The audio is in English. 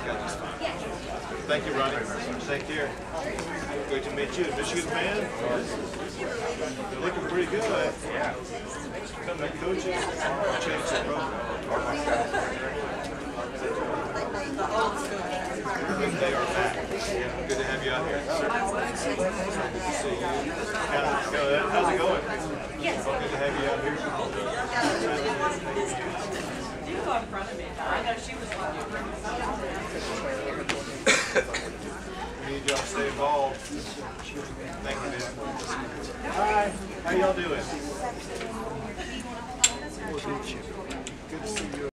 got just fine. Thank you, Ronnie. Take care. Great to meet you. Michigan fan? You're looking pretty good. Yeah. Come to coaches. Change the program. They are back. Good to have you out here. Good to see you. How's it going? Yes. Good to have you out here. You go in front of me. I know she was looking. We need y'all to stay involved. Thank you, man. Hi. How y'all doing? Good to see you.